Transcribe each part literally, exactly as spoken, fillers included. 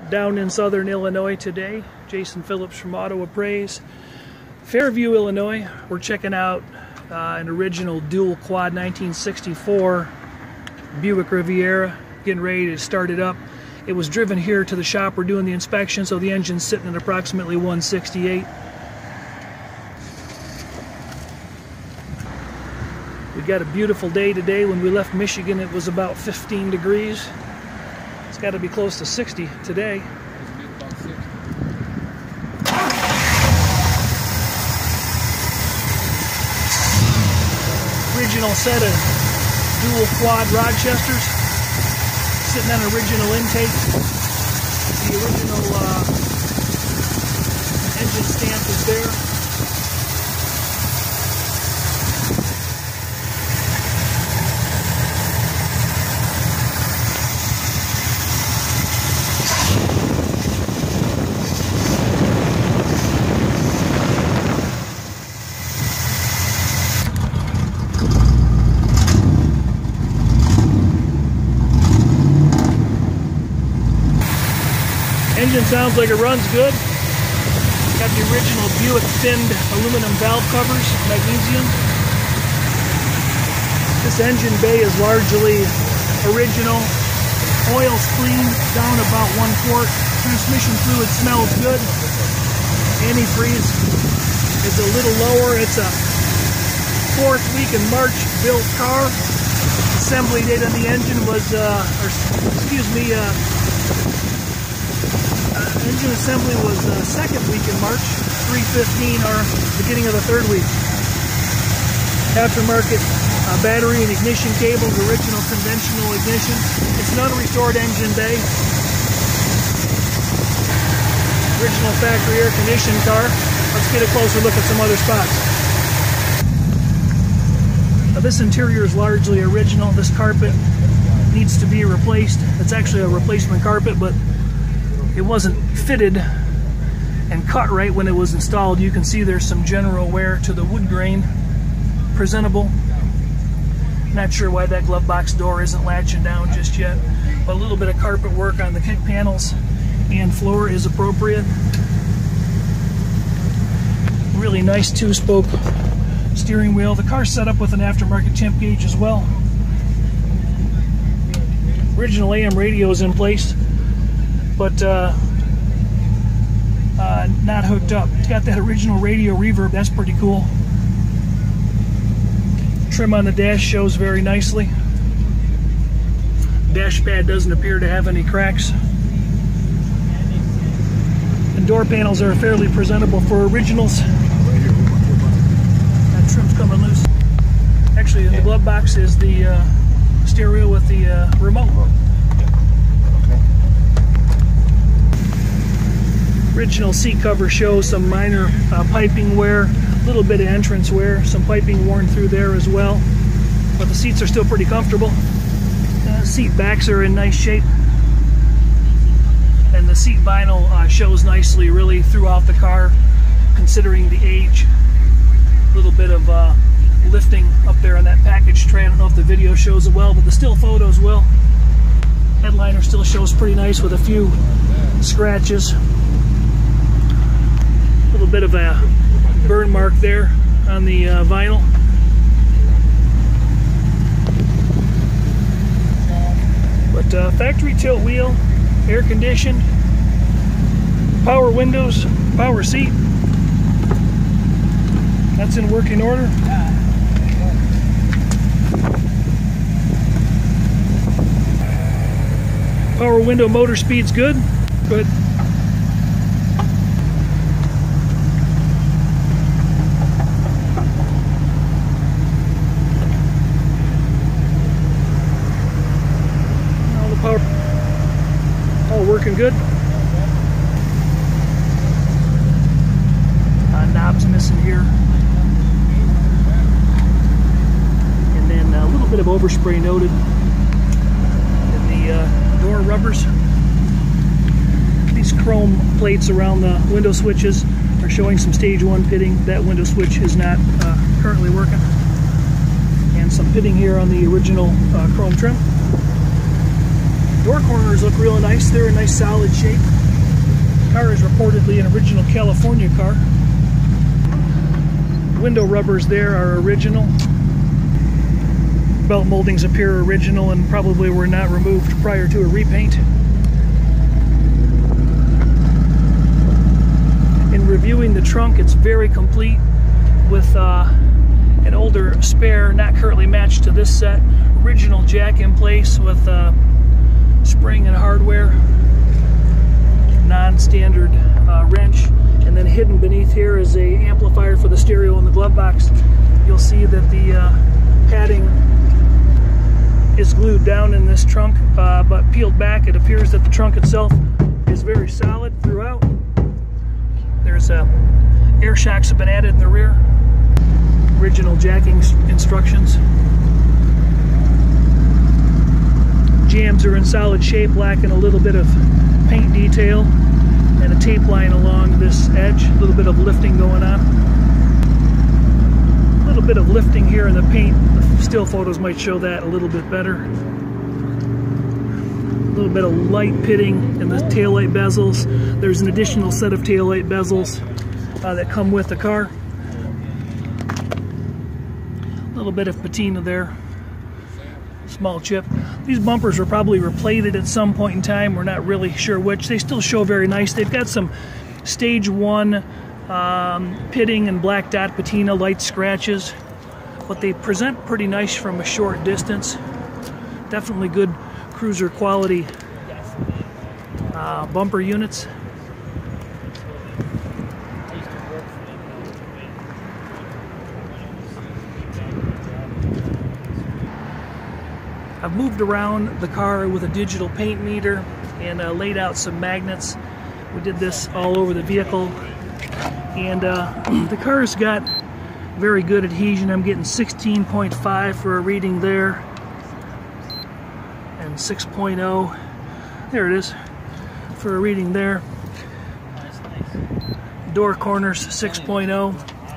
down in southern Illinois today. Jason Phillips from Auto Appraise. Fairview, Illinois. We're checking out uh, an original dual quad nineteen sixty-four Buick Riviera. Getting ready to start it up. It was driven here to the shop. We're doing the inspection, so the engine's sitting at approximately one sixty-eight. We got a beautiful day today. When we left Michigan, it was about fifteen degrees. It's got to be close to sixty today. Original set of dual quad Rochesters, sitting on original intake. The original uh, engine stamp is there. Engine sounds like it runs good. Got the original Buick thinned aluminum valve covers, magnesium. This engine bay is largely original. Oil's clean, down about one quart. Transmission fluid smells good. Antifreeze is a little lower. It's a fourth week in March built car. Assembly date on the engine was, uh, or excuse me, uh, engine assembly was uh, second week in March, three fifteen, or beginning of the third week. Aftermarket uh, battery and ignition cables, original conventional ignition. It's not a restored engine bay. Original factory air conditioned car. Let's get a closer look at some other spots. Now, this interior is largely original. This carpet needs to be replaced. It's actually a replacement carpet, but it wasn't fitted and cut right when it was installed. You can see there's some general wear to the wood grain. Presentable. Not sure why that glove box door isn't latching down just yet, but a little bit of carpet work on the kick panels and floor is appropriate. Really nice two-spoke steering wheel. The car's set up with an aftermarket temp gauge as well. Original A M radio is in place, but uh, uh, not hooked up. It's got that original radio reverb. That's pretty cool. Trim on the dash shows very nicely. Dash pad doesn't appear to have any cracks. And door panels are fairly presentable for originals. That trim's coming loose. Actually, in the glove box is the uh, stereo with the uh, remote. Original seat cover shows some minor uh, piping wear, a little bit of entrance wear, some piping worn through there as well. But the seats are still pretty comfortable. Uh, seat backs are in nice shape. And the seat vinyl uh, shows nicely really throughout the car, considering the age. A little bit of uh, lifting up there on that package tray. I don't know if the video shows it well, but the still photos will. Headliner still shows pretty nice with a few scratches. A little bit of a burn mark there on the uh, vinyl. But uh, factory tilt wheel, air conditioned, power windows, power seat. That's in working order. Power window motor speed's good. Good. Power, all working good. Uh, knobs missing here. And then a little bit of overspray noted in the uh, door rubbers. These chrome plates around the window switches are showing some stage one pitting. That window switch is not uh, currently working. And some pitting here on the original uh, chrome trim. Door corners look really nice. They're in nice solid shape. The car is reportedly an original California car. Window rubbers there are original. Belt moldings appear original and probably were not removed prior to a repaint. In reviewing the trunk, it's very complete with uh, an older spare not currently matched to this set. Original jack in place with uh, spring and hardware. Non-standard uh, wrench. And then hidden beneath here is a amplifier for the stereo in the glove box. You'll see that the uh, padding is glued down in this trunk, uh, but peeled back, it appears that the trunk itself is very solid throughout. There's uh, air shocks have been added in the rear. Original jacking instructions. Jambs are in solid shape, lacking a little bit of paint detail and a tape line along this edge. A little bit of lifting going on. A little bit of lifting here in the paint. The still photos might show that a little bit better. A little bit of light pitting in the taillight bezels. There's an additional set of taillight bezels uh, that come with the car. A little bit of patina there. Small chip. These bumpers were probably replated at some point in time. We're not really sure which. They still show very nice. They've got some stage one um, pitting and black dot patina, light scratches, but they present pretty nice from a short distance. Definitely good cruiser quality uh, bumper units. I've moved around the car with a digital paint meter and uh, laid out some magnets. We did this all over the vehicle, and uh, the car's got very good adhesion. I'm getting sixteen point five for a reading there, and six point oh, there it is, for a reading there. Door corners, six point oh.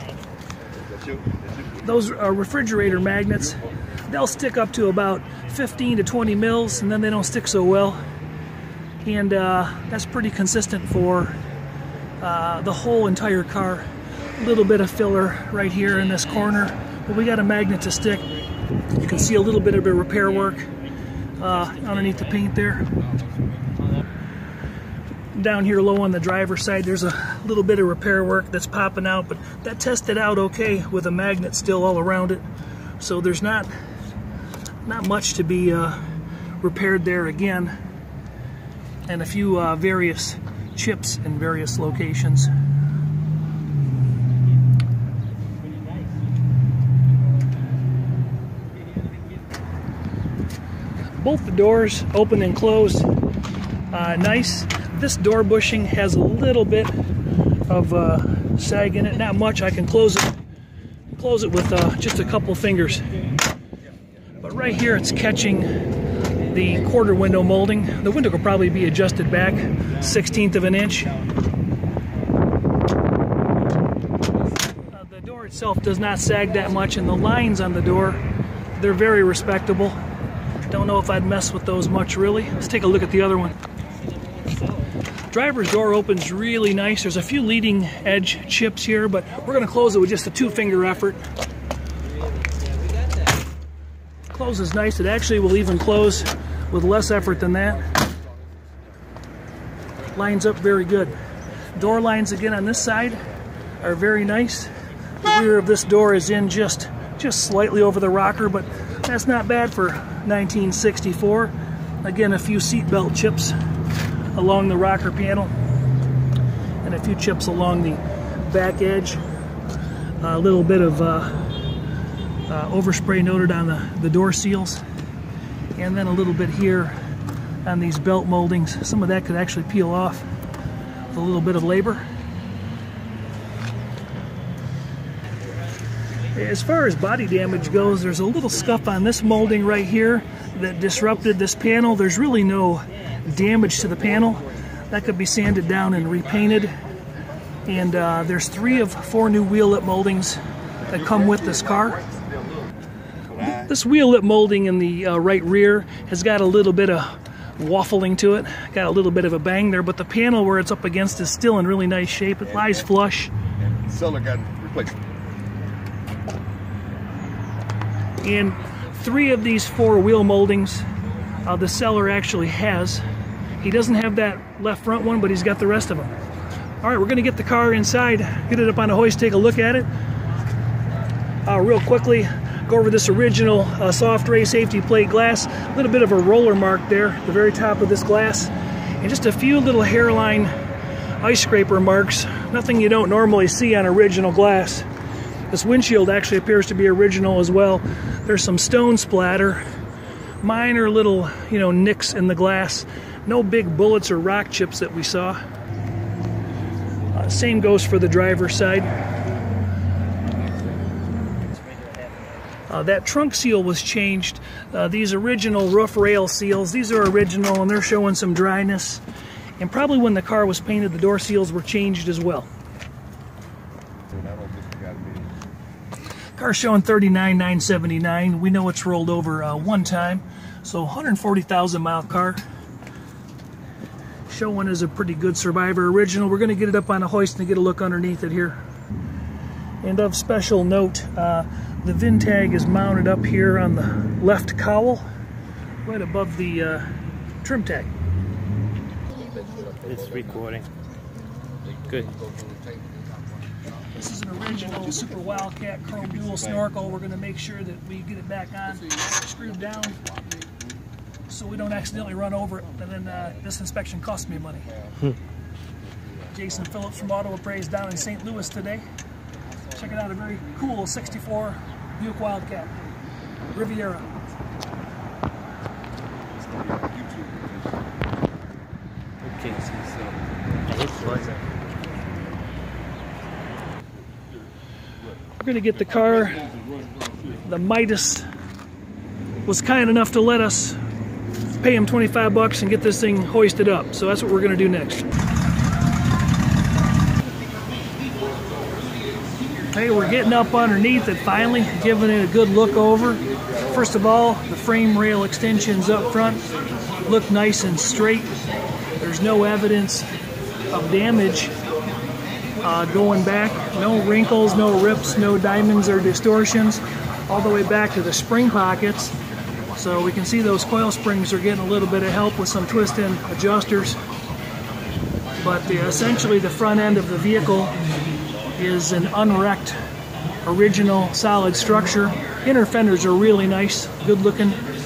Those are refrigerator magnets. They'll stick up to about fifteen to twenty mils, and then they don't stick so well. And uh, that's pretty consistent for uh, the whole entire car. A little bit of filler right here in this corner, but we got a magnet to stick. You can see a little bit of a repair work uh, underneath the paint there. Down here low on the driver's side, there's a little bit of repair work that's popping out, but that tested out okay with a magnet still all around it. So there's not not much to be uh, repaired there again, and a few uh, various chips in various locations. Both the doors open and close uh, nice. This door bushing has a little bit of uh, sag in it, not much. I can close it close it with uh, just a couple fingers. But right here it's catching the quarter window molding. The window could probably be adjusted back sixteenth of an inch. Uh, the door itself does not sag that much, and the lines on the door, they're very respectable. Don't know if I'd mess with those much really. Let's take a look at the other one. Driver's door opens really nice. There's a few leading edge chips here, but we're going to close it with just a two finger effort. Closes nice. It actually will even close with less effort than that. Lines up very good. Door lines again on this side are very nice. The rear of this door is in just just slightly over the rocker, but that's not bad for nineteen sixty-four. Again, a few seatbelt chips along the rocker panel and a few chips along the back edge. A little bit of uh, uh, overspray noted on the, the door seals, and then a little bit here on these belt moldings. Some of that could actually peel off with a little bit of labor. As far as body damage goes, there's a little scuff on this molding right here that disrupted this panel. There's really no damage to the panel. That could be sanded down and repainted. And uh, there's three of four new wheel lip moldings that come with this car. This wheel lip molding in the uh, right rear has got a little bit of waffling to it. Got a little bit of a bang there, but the panel where it's up against is still in really nice shape. It lies flush. And the seller got replaced. And three of these four wheel moldings, uh, the seller actually has. He doesn't have that left front one, but he's got the rest of them. All right, we're going to get the car inside, get it up on the hoist, take a look at it. Uh, real quickly, go over this original uh, soft ray safety plate glass. A little bit of a roller mark there at the very top of this glass. And just a few little hairline ice scraper marks. Nothing you don't normally see on original glass. This windshield actually appears to be original as well. There's some stone splatter. Minor little, you know, nicks in the glass. No big bullets or rock chips that we saw. Uh, same goes for the driver's side. Uh, that trunk seal was changed. Uh, these original roof rail seals, these are original and they're showing some dryness. And probably when the car was painted, the door seals were changed as well. Car's showing thirty-nine thousand nine hundred seventy-nine. We know it's rolled over uh, one time. So one hundred forty thousand mile car. Showing as a pretty good survivor original. We're going to get it up on a hoist and get a look underneath it here. And of special note, uh, the V I N tag is mounted up here on the left cowl, right above the uh, trim tag. It's recording. Good. This is an original Super Wildcat chrome dual snorkel. We're going to make sure that we get it back on, screwed down, so we don't accidentally run over it, and then uh, this inspection cost me money. Jason Phillips from Auto Appraise down in Saint Louis today. Checking out a very cool sixty-four Buick Wildcat Riviera. Okay. We're going to get the car. The Midas was kind enough to let us pay him twenty-five bucks and get this thing hoisted up. So that's what we're going to do next. Hey, we're getting up underneath it finally, giving it a good look over. First of all, the frame rail extensions up front look nice and straight. There's no evidence of damage uh, going back. No wrinkles, no rips, no diamonds or distortions. All the way back to the spring pockets. So we can see those coil springs are getting a little bit of help with some twist-in adjusters. But the, essentially the front end of the vehicle is an unwrecked original solid structure. Inner fenders are really nice, good looking.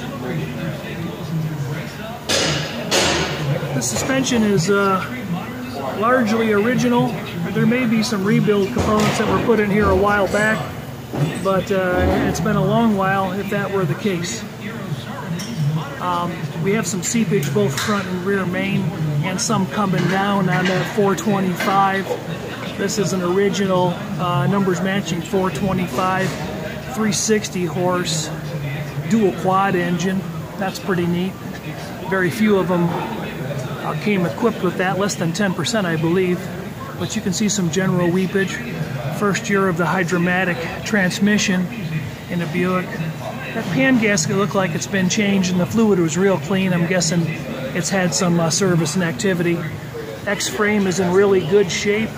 The suspension is uh, largely original. There may be some rebuild components that were put in here a while back, but uh, it's been a long while if that were the case. Um, we have some seepage both front and rear main, and some coming down on that four twenty-five. This is an original uh, numbers matching four twenty-five, three sixty horse, dual quad engine. That's pretty neat. Very few of them uh, came equipped with that, less than ten percent I believe. But you can see some general weepage. First year of the hydromatic transmission in a Buick. That pan gasket looked like it's been changed and the fluid was real clean. I'm guessing it's had some uh, service and activity. X-frame is in really good shape.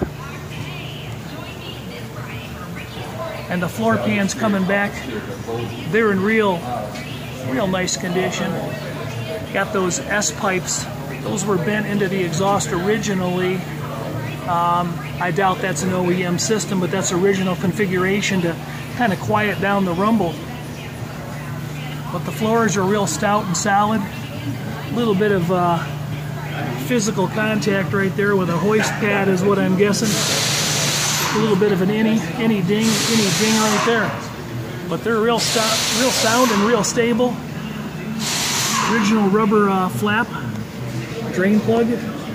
And the floor pans coming back, they're in real, real nice condition. Got those S-pipes. Those were bent into the exhaust originally. Um, I doubt that's an O E M system, but that's original configuration to kind of quiet down the rumble. But the floors are real stout and solid. A little bit of uh, physical contact right there with a hoist pad is what I'm guessing. A little bit of an any, any ding, any ding right there. But they're real, st real sound and real stable. Original rubber uh, flap, drain plug.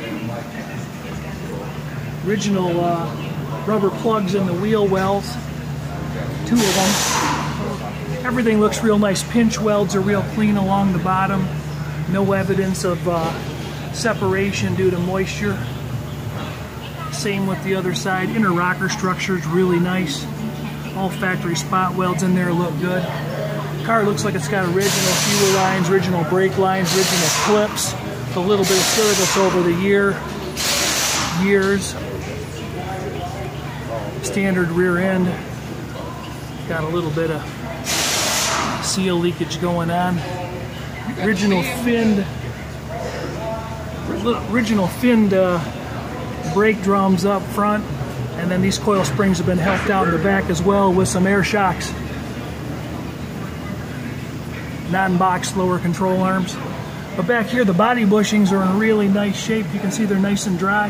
Original uh, rubber plugs in the wheel wells. Two of them. Everything looks real nice. Pinch welds are real clean along the bottom. No evidence of uh, separation due to moisture. Same with the other side. Inner rocker structure is really nice. All factory spot welds in there look good. Car looks like it's got original fuel lines, original brake lines, original clips. a little bit of service over the year, years. Standard rear end. Got a little bit of seal leakage going on. Original finned, original finned uh, brake drums up front, and then these coil springs have been helped out in the back as well with some air shocks. Non-box lower control arms. But back here, the body bushings are in really nice shape. You can see they're nice and dry.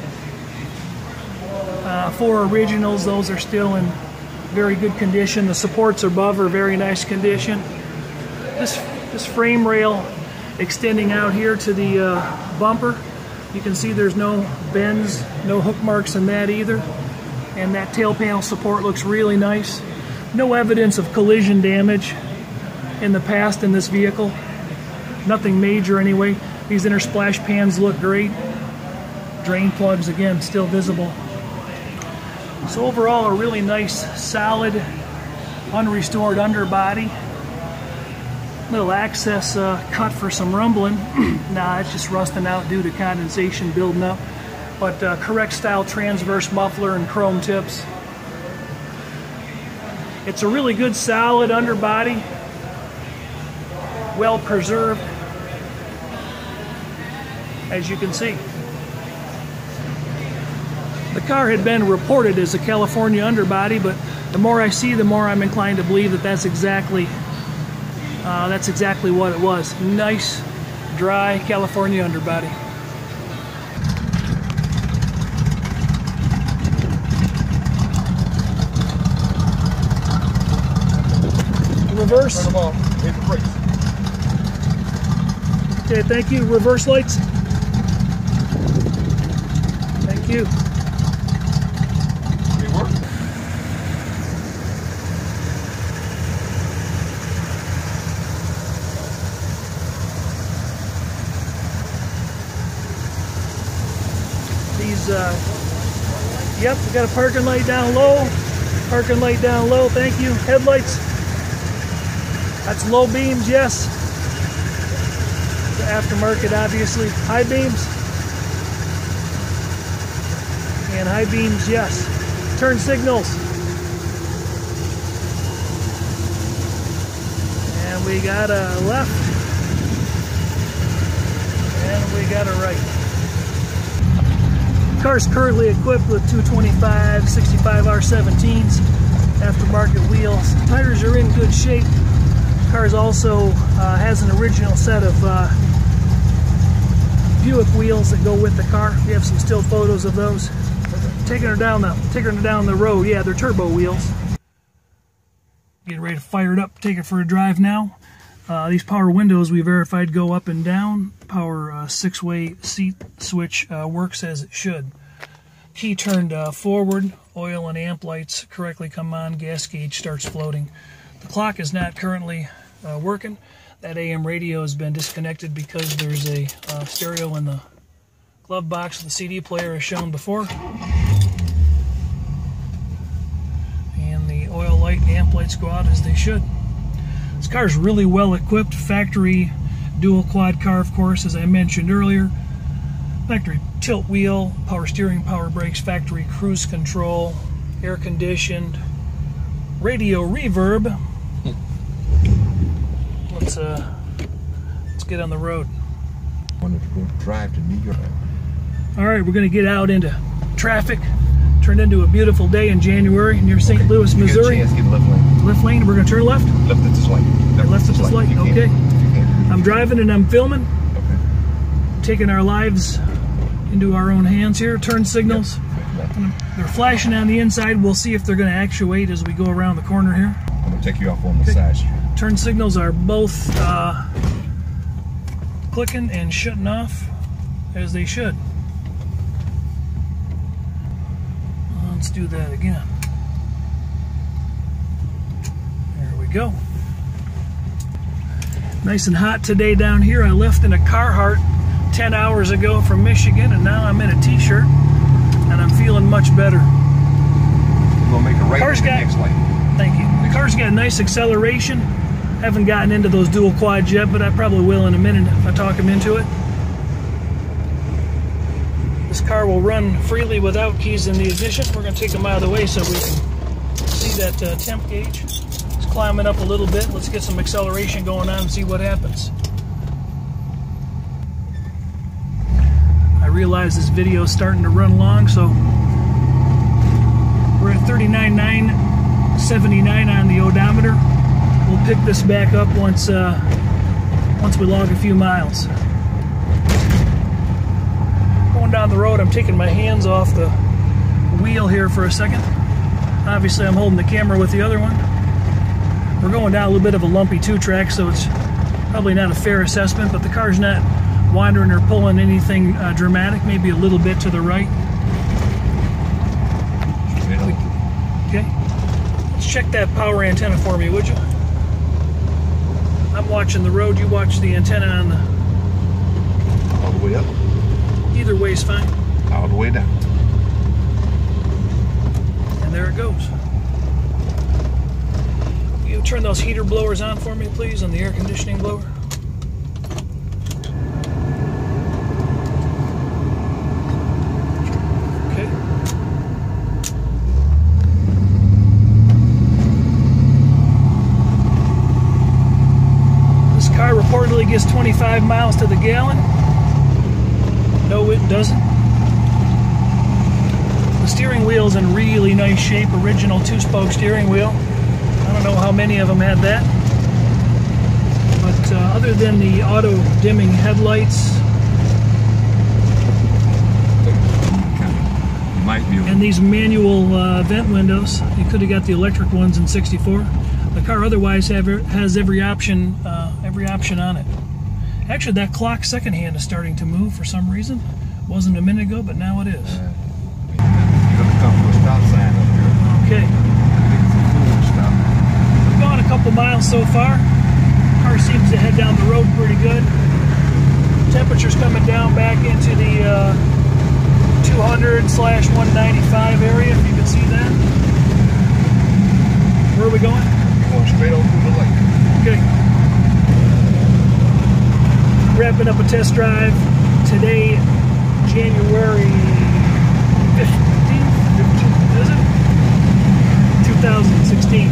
Uh, four originals, those are still in very good condition. The supports above are very nice condition. This, this frame rail extending out here to the uh, bumper, you can see there's no bends, no hook marks in that either. And that tail panel support looks really nice. No evidence of collision damage in the past in this vehicle. Nothing major anyway. These inner splash pans look great. Drain plugs, again, still visible. So overall, a really nice, solid, unrestored underbody. Little access uh, cut for some rumbling. Nah, it's just rusting out due to condensation building up. But uh, correct style transverse muffler and chrome tips. It's a really good, solid underbody. Well preserved, as you can see. The car had been reported as a California underbody, but the more I see, the more I'm inclined to believe that that's exactly uh, that's exactly what it was. Nice, dry California underbody. Reverse. Turn them off. Hit the brakes. Okay, thank you. Reverse lights. Thank you. They work. These, uh, yep, we got a parking light down low. Parking light down low, thank you. Headlights. That's low beams, yes. The aftermarket, obviously. High beams. And high beams, yes. Turn signals. And we got a left. And we got a right. The car's currently equipped with two twenty-five sixty-five R seventeens. Aftermarket wheels. Tires are in good shape. The car also uh, has an original set of uh, Buick wheels that go with the car. We have some still photos of those. Taking her down the taking her down the road. Yeah, they're turbo wheels. Getting ready to fire it up. Take it for a drive now. Uh, these power windows we verified go up and down. Power uh, six-way seat switch uh, works as it should. Key turned uh, forward. Oil and amp lights correctly come on. Gas gauge starts floating. The clock is not currently uh, working. That A M radio has been disconnected because there's a uh, stereo in the glove box of the C D player as shown before. And the oil light and amp lights go out as they should. This car is really well equipped. Factory dual quad car, of course, as I mentioned earlier. Factory tilt wheel, power steering, power brakes, factory cruise control, air conditioned, radio reverb. Let's uh, let's get on the road. I wanted to go drive to New York. All right, we're going to get out into traffic. Turned into a beautiful day in January near Saint Okay. Louis, You Missouri. Get a chance, get left lane. Left lane. We're going to turn left. Left at this light. Left, Left at this light. if you Okay. can. If you can. I'm driving and I'm filming. Okay. Taking our lives into our own hands here. Turn signals. Left. They're flashing on the inside. We'll see if they're going to actuate as we go around the corner here. I'm gonna take you off on the side street. Turn signals are both uh, clicking and shutting off as they should. Let's do that again. There we go. Nice and hot today down here. I left in a Carhartt ten hours ago from Michigan, and now I'm in a t-shirt, and I'm feeling much better. We're gonna make a right Car's at the got- next light. Thank you. The car's got nice acceleration. Haven't gotten into those dual quads yet, but I probably will in a minute if I talk him into it. This car will run freely without keys in the ignition. We're going to take them out of the way so we can see that uh, temp gauge. It's climbing up a little bit. Let's get some acceleration going on and see what happens. I realize this video is starting to run long, so we're at thirty-nine nine seventy-nine on the odometer. We'll pick this back up once uh, once we log a few miles. Going down the road, I'm taking my hands off the wheel here for a second. Obviously, I'm holding the camera with the other one. We're going down a little bit of a lumpy two-track, so it's probably not a fair assessment, but the car's not wandering or pulling anything uh, dramatic, maybe a little bit to the right. Okay. Let's check that power antenna for me, would you? I'm watching the road, you watch the antenna on the... All the way up. Either way is fine. All the way down. And there it goes. You turn those heater blowers on for me, please, on the air conditioning blower. Okay. This car reportedly gets twenty-five miles to the gallon. No, it doesn't. The steering wheel's in really nice shape, original two-spoke steering wheel. I don't know how many of them had that. But uh, other than the auto-dimming headlights Might be and these manual uh, vent windows, you could have got the electric ones in sixty-four. The car otherwise have, has every option, uh, every option on it. Actually, that clock secondhand is starting to move for some reason. Wasn't a minute ago, but now it is. Uh, you're gonna come to a stop sign up here. Okay. We've gone a couple miles so far. Car seems to head down the road pretty good. Temperature's coming down back into the uh, two hundred slash one ninety-five area, if you can see that. Where are we going? You're going straight over through the lake. Okay. Wrapping up a test drive today, January fifteenth, is it? two thousand sixteen.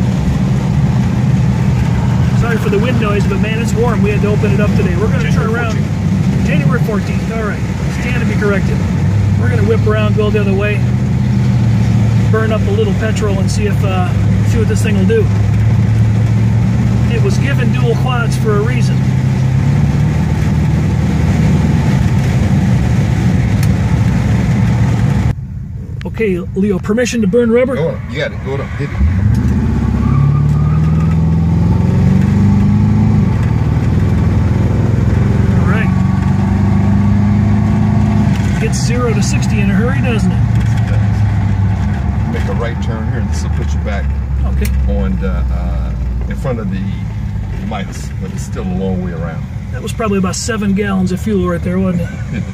Sorry for the wind noise, but man, it's warm. We had to open it up today. We're going to turn around. January fourteenth, all right. Stand to be corrected. We're going to whip around, go the other way, burn up a little petrol and see if uh, see what this thing will do. It was given dual quads for a reason. Okay, Leo, permission to burn rubber? Go on. You got it. Go on. Hit it. All right. Gets zero to sixty in a hurry, doesn't it? Make a right turn here, and this will put you back Okay. on the, uh, in front of the lights, but it's still a long way around. That was probably about seven gallons of fuel right there, wasn't it?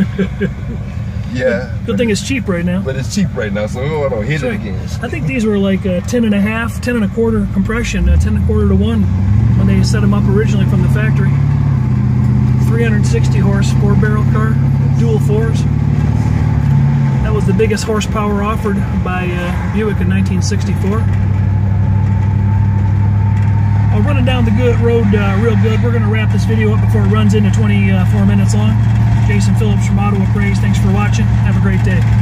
Yeah. Good thing it's cheap right now. But it's cheap right now, so oh, I don't hit Sorry. it again. I think these were like uh, ten and a half, ten and a quarter compression, uh, ten and a quarter to one when they set them up originally from the factory. three hundred sixty horse, four barrel car, dual fours. That was the biggest horsepower offered by uh, Buick in nineteen sixty-four. Well, running down the good road uh, real good. We're going to wrap this video up before it runs into twenty-four minutes long. Jason Phillips from Auto Appraise. Thanks for watching. Have a great day.